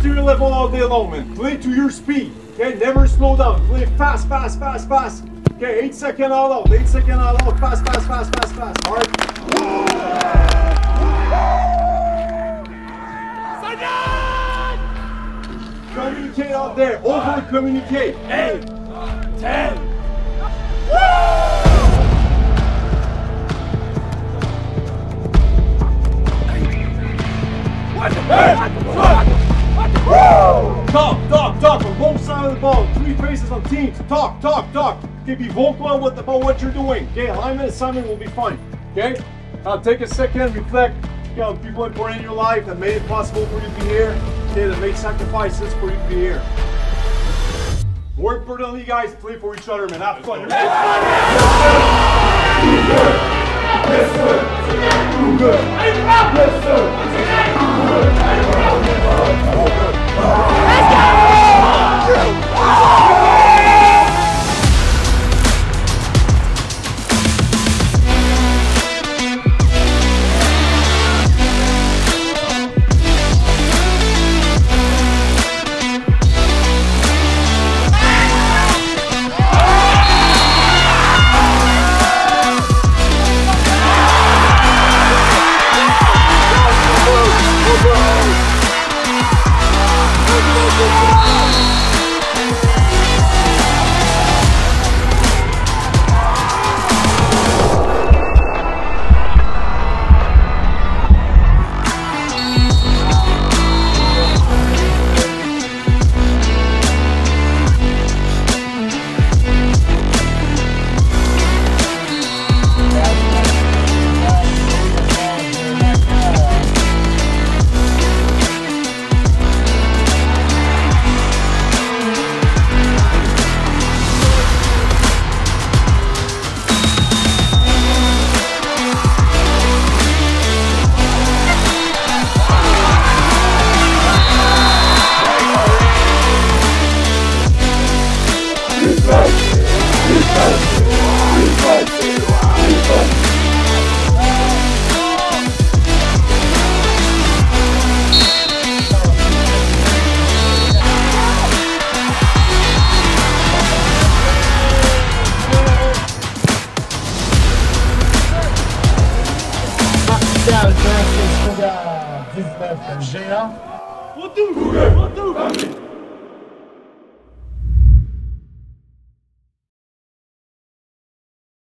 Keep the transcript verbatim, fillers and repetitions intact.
to your level all day long, man. Play to your speed. Okay, never slow down. Play fast, fast, fast, fast. Okay, eight second all out. Eight second all out. Fast, fast, fast, fast, fast. All right. Communicate out there. Over communicate. Eight, ten. Talk, talk, talk on both sides of the ball. Three faces on teams. Talk, talk, talk. Okay, be vocal about what, about what you're doing. Okay, alignment assignment will be fine. Okay, now take a second, reflect. You know, people important in your life that made it possible for you to be here. Okay, that made sacrifices for you to be here. More importantly, guys, play for each other, man. Have fun. Yes, sir. Cougar. Yes, Cougar dix-neuf G un. Cougar,